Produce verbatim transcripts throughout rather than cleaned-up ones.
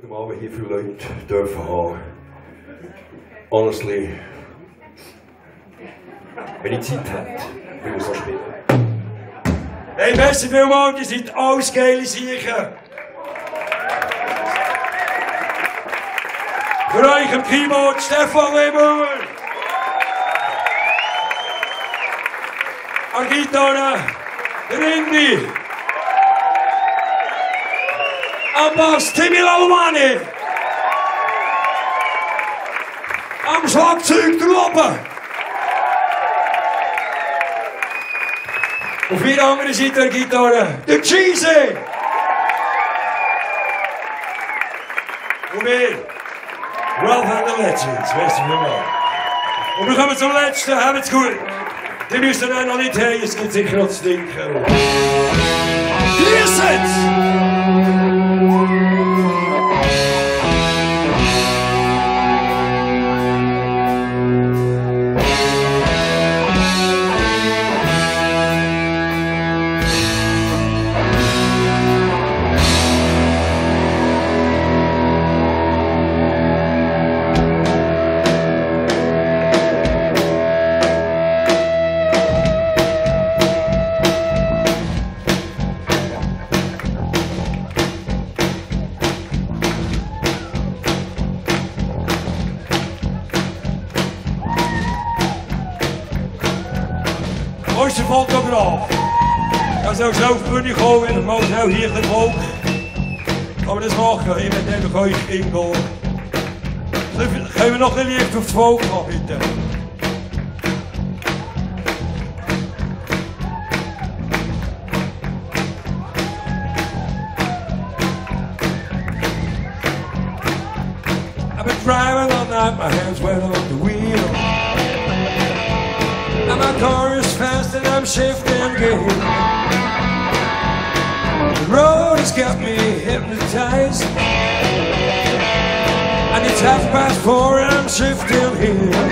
Schaut mal, wie hier viele Leute dürfen haben. Honestly, wenn ich Zeit hätte, würde ich so spielen. Hey, merci vielmals, ihr seid alles geile Siechen. Für euch am Keyboard Stefan Weber. An Gitarre der Indi. Am Bass Timmy Lalomani. Am Schlagzeug der Loppe. Auf vier andere Seite der Gitarre der Cheesy. Und wir, Ralph and the Legends, weißt du wie mal. Und wir kommen zum Letzten, habt's gut. Die müssen dann noch nicht haben, es gibt sicher noch zu trinken. Grüß Mooiste fotograaf. Dan zou ik zo op de bühne komen en dan mag ik hier gaan ook. Gaan we dat maken? Je bent even gewoon ingaan. Gaan we nog een licht op het volk gaan, bitte. I've been driving all night, my hands went on the wheel. And my car is fast and I'm shifting gear. The road has got me hypnotized. And it's half past four and I'm shifting here.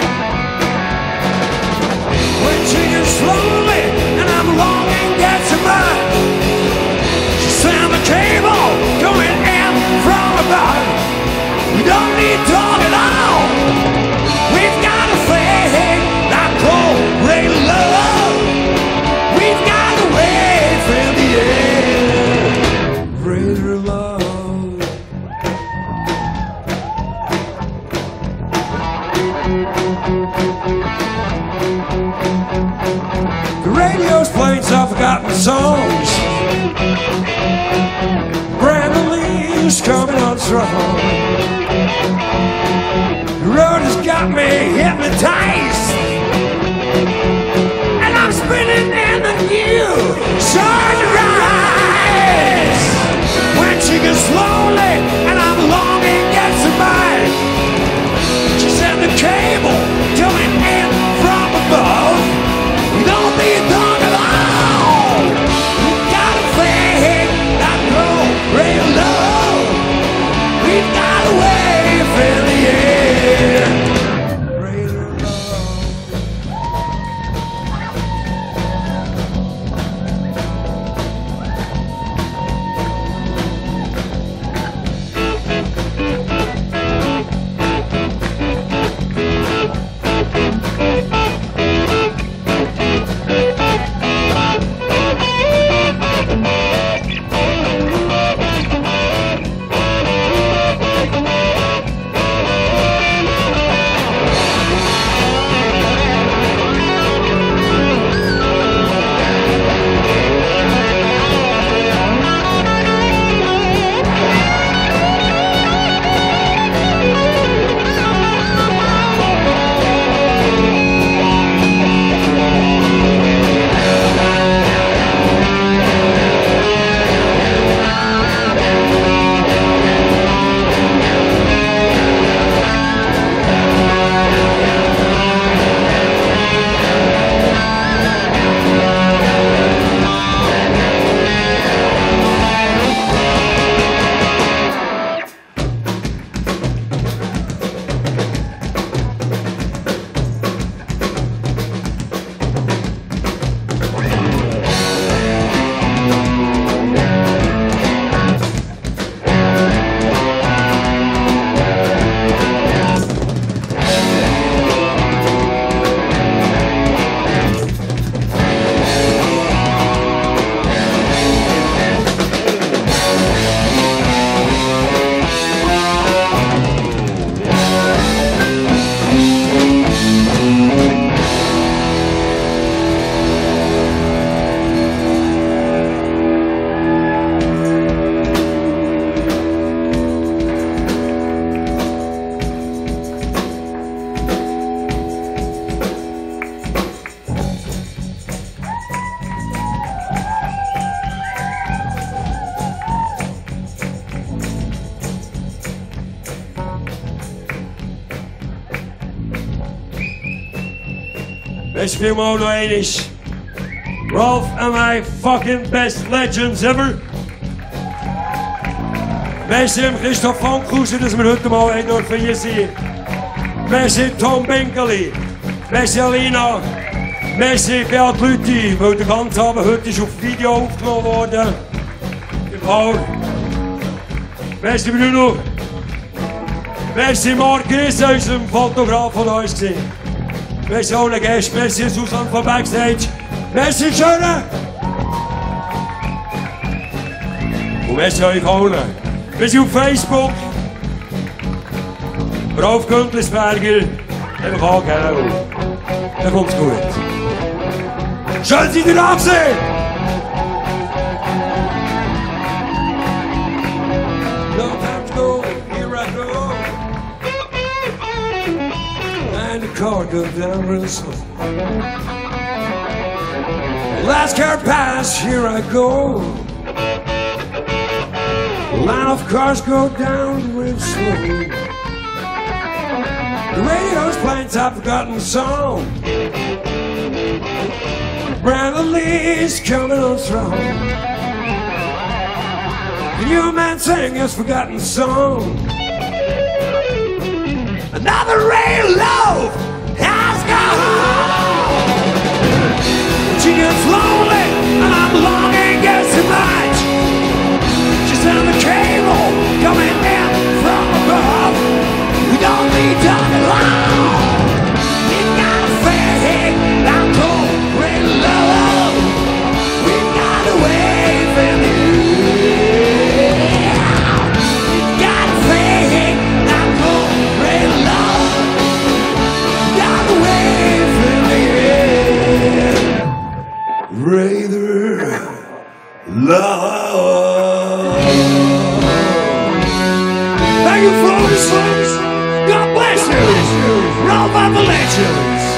When she gets slowly and I'm longing gets in mind. She sent the cable going in from above. We don't need talk at all. We've got a thing like cold rain love. We've got to wait for the end. Greater love. The radio's playing some forgotten songs. Brand new leaves coming on strong. The road has got me hypnotized. And I'm spinning in the new sunrise. When she gets lonely and I'm longing gets in mine. She said the cable coming in from above. We don't need long at all. We've got a thing that no real love. We've got a way for the end. Greater love. Deze film ook nog één is. Ralph and my fucking best legends ever. Merci Christoph van Goesen, dass wir heute mal ein dürfen hier sein. Merci Tom Binkeli. Merci Alina. Merci Beat Lüthi, weil der ganze Abend heute ist auf Video aufgenommen worden. Im Paul. Merci Bruno. Merci Mark Griss, unserem Fotograf von uns gesehen. Merci alle Gäste, merci Susanne von Backstage. Merci Schöne. Und merci euch allen. Wir sind auf Facebook. Ralf Güntlisberger. Einfach angeben. Dann kommt's gut. Schön, seid ihr da gewesen. No time to go, here I go. And the car goes down real slow. Last car pass, here I go. Line of cars go down real slow. The radio's playing top forgotten song. Brandon Lee's coming on strong. The new man sing his forgotten song. Another ray of love has gone. She gets lonely and I'm longing gets too much. She's on the cable coming in from above. We don't need to alone. We've got a fair hit, I'm cold, great love. We've got a wave in the air. We've got a fair hit, I'm cold, great love. We've got a wave in the air. Rather love. Thank you for all the songs. God bless you. Ralph and the Legends.